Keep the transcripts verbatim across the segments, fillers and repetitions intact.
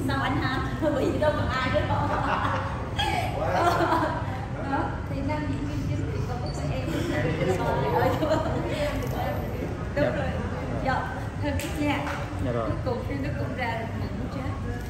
Sao anh hả? Bởi vì đâu còn ai nữa đâu. Đó, thì nam diễn viên chính thì còn có em. Đúng rồi. Dạ, thôi nha. Dạ rồi. Cuối cùng phim nó cũng ra được mừng chết.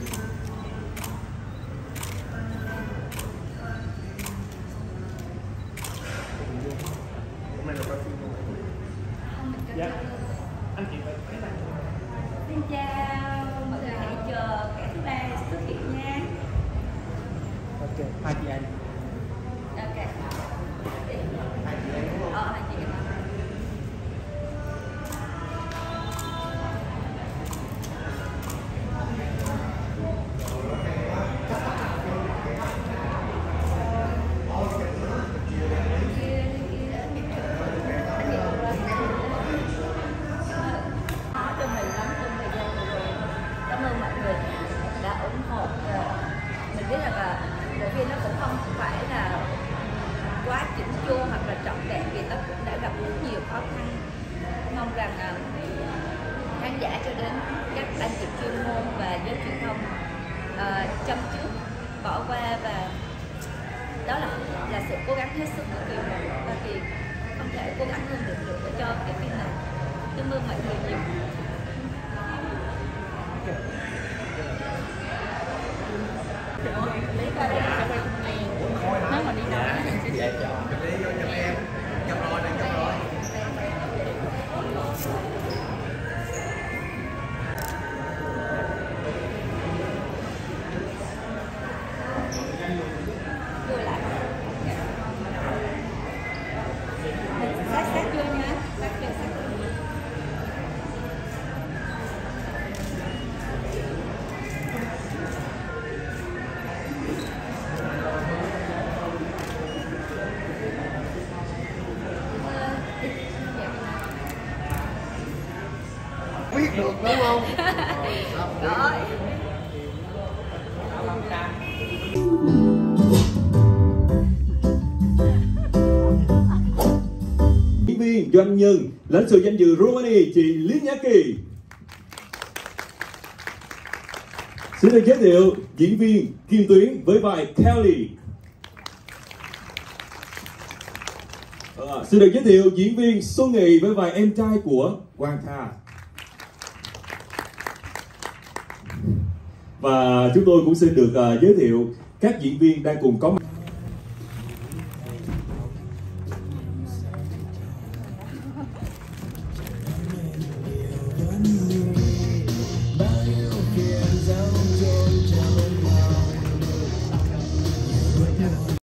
Dạ. Anh chị phải thấy này. Xin chào, mọi người hãy chờ kẻ thứ ba xuất hiện nha. Ok, hai chị em. Ok. Hai chị em. Ờ, hai chị em. Đã ủng hộ. Mình biết rằng là bộ phim nó cũng không phải là quá chỉnh chu hoặc là trọn vẹn vì nó cũng đã gặp rất nhiều khó khăn. Mong rằng khán giả cho đến các anh chị chuyên môn và giới truyền thông uh, chăm chút bỏ qua, và đó là là sự cố gắng hết sức của Kiều, và Kiều không thể cố gắng hơn được được để cho cái phim này. Cảm ơn mọi người nhiều. Lấy qua đây sẽ quay cùng này. Nếu mà đi đâu thì sẽ đi vô cho em. Chăm lo đây, chăm lo. Vui lại. Sát sát vô nha. Sát vô, sát vô. Biết được đúng không? Rồi. Diễn viên doanh nhân lãnh sự danh dự Romani chị Lý Nhã Kỳ. Xin được giới thiệu diễn viên Kim Tuyến với vai Kelly. À, xin được giới thiệu diễn viên Xuân Nghị với vai em trai của Quang Kha. Và chúng tôi cũng xin được uh, giới thiệu các diễn viên đang cùng có mặt.